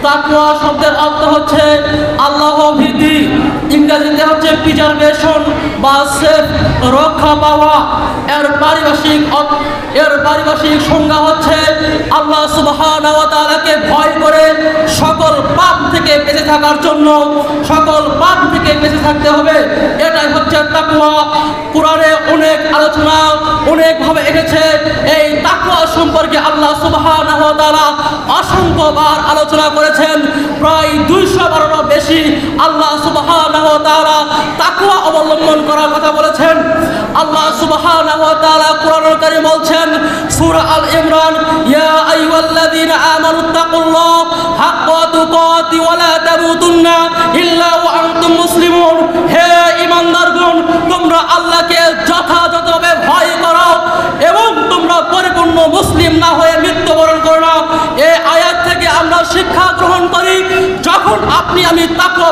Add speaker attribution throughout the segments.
Speaker 1: তাকওয়া শব্দের অর্থ হচ্ছে আল্লাহ ভীতি, ইংরেজিতে হচ্ছে প্রিজারভেশন বা সেফ, রক্ষা পাওয়া। এর পারিভাষিক সংজ্ঞা হচ্ছে আল্লাহ সুবহানাহু ওয়া তাআলাকে ভয় করে সকল পাপ থেকে বেঁচে থাকার জন্য, সকল পাপ থেকে বেঁচে থাকতে হবে। এটাই হচ্ছে তাকওয়া। কোরআনে অনেক আলোচনা অনেকভাবে এসেছে। এই তাকওয়া সম্পর্কে আল্লাহ সুবহানাহু ওয়া তাআলা অসংখ্যবার আলোচনা করেছেন। প্রায় 200 বারেরও বেশি আল্লাহ সুবহানাহু ওয়া তাআলা তাকওয়া অবলম্বন করার কথা বলেছেন। আল্লাহ সুবহানাহু ওয়া তাআলা কোরআনুল কারীম বলছেন সূরা আল ইমরান, ইয়া আইয়ুহাল্লাযীনা আমানুত্তাকুল্লাহ হাক্কা তুকাতি ওয়া লা তামুতুন্না ইল্লা ওয়া আনতুম মুসলিমুন। হে ঈমানদারগণ, তোমরা আল্লাহকে যথাযথভাবে ভয় করো এবং তোমরা পরিপূর্ণ মুসলিম না হয়ে মৃত্যুবরণ করো না। এই আয়াত থেকে আমরা শিক্ষা গ্রহণ করি, যখন আপনি আমি তাকওয়া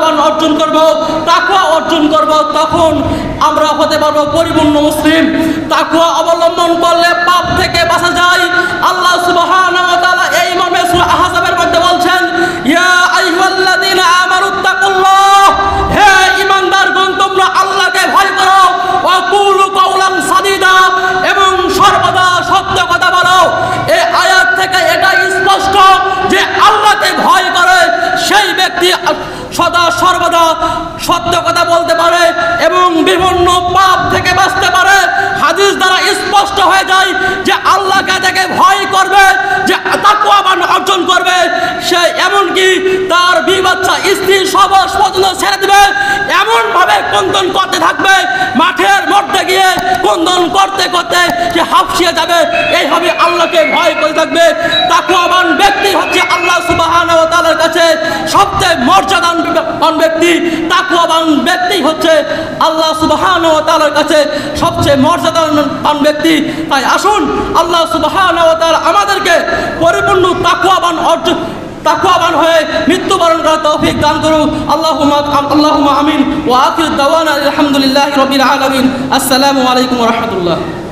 Speaker 1: অর্জন করব তখন আমরা হতে পারবো পরিপূর্ণ মুসলিম। তাকওয়া অবলম্বন করলে পাপ থেকে বাঁচা যায়। আল্লাহ সুবহানাহু ওয়া তাআলা এই মর্মে সূরা আহজাবের মধ্যে বলছেন, ইয়া আইয়ুহাল্লাযীনা আমানুত্তাকুল্লাহ, হে ঈমানদারগণ, তোমরা আল্লাহকে ভয় করো, ওয়া কুলু কাওলান সাদীদা, এবং সর্বদা সত্য কথা বলো। এই আয়াত থেকে এটা স্পষ্ট যে আল্লাহকে ভয় করে সেই ব্যক্তি সদা সর্বদা সত্য কথা বলতে পারে এবং বিভিন্ন পাপ থেকে বাঁচতে পারে। হাদিস দ্বারা স্পষ্ট হয়ে যায় যে আল্লাহকে থেকে ভয় করবে, যে তাকওয়াবান অর্জন করবে, সে এমনকি তার বিবাচ্চা স্ত্রী সবস পর্যন্ত ছেড়ে দেবে, এমনভাবে ক্রন্দন করতে থাকবে, মাঠের মধ্যে গিয়ে ক্রন্দন করতে করতে সে হাঁফিয়ে যাবে। এইভাবে আল্লাহকে ভয় করে থাকবে। তাকওয়াবান ব্যক্তি হচ্ছে আল্লাহ সুবহানাহু ওয়া তাআলার কাছে সবচেয়ে মর্যাদাবান ব্যক্তি। তাকওয়াবান ব্যক্তি হচ্ছে আল্লাহ সুবহানাহু ওয়া তাআলার কাছে সবচেয়ে মর্যাদাবান ব্যক্তি। তাই আসুন আল্লাহ সুবহানাহু ওয়া তাআলা আমাদেরকে পরিপূর্ণ তাকওয়াবান হয়ে মৃত্যুবরণ করার তৌফিক দান করুন। আল্লাহুম্মা আমিন। ওয়া আখিরু দাওয়ানা আলহামদুলিল্লাহি রাব্বিল আলামিন। আসসালামু আলাইকুম ওয়া রাহমাতুল্লাহ।